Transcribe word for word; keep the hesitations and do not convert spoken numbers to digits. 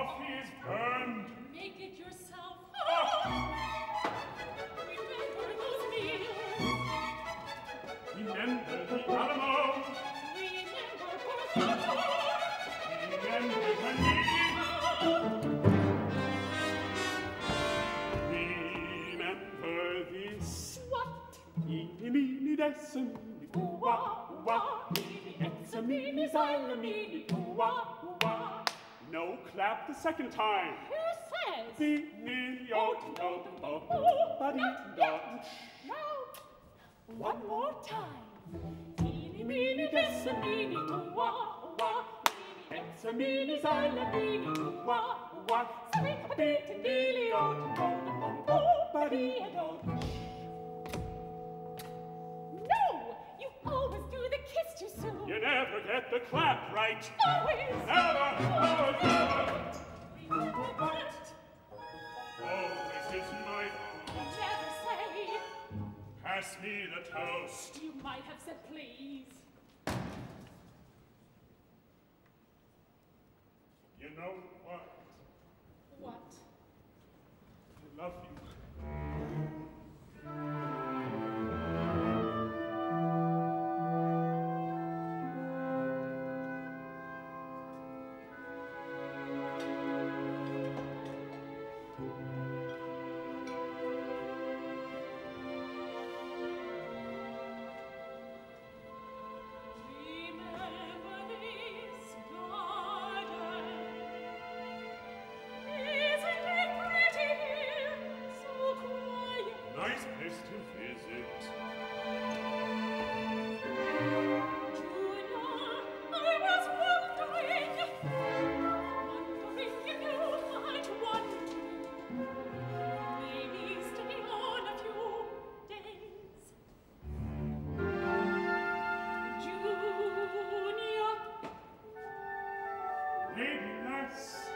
coffee is burned. Make it yourself. Oh. Remember those meals. Remember the Alamo. Remember Portobello. Remember the needle. Remember this. What? Eeny, meeny, dessiny, ooh, wah, ooh, wah. Eeny, etsa, meeny, xyla, meeny, ooh, wah, ooh, wah. No, clap the second time. Who says? Be, meeny, oh, oh, oh, oh, Not yet. Now, one more time. Eeny, meeny, dessa, meeny, ooh, wah, ooh, wah. Eeny, etsa, meeny, xyla, meeny, ooh, wah, ooh, wah. Say, a bit, and deely, oh, oh, oh, oh, oh, ba-dee, and oh. No! You always do the kiss too soon. You never get the clap right. Always. Never, never, never. Remember what? Always is my own. Never say. Pass me the toast. You might have said please. You know what? What? I love you. Nice place to visit. Junior, I was wondering, wondering if you might want to maybe stay on a few days. Junior. Maybe less.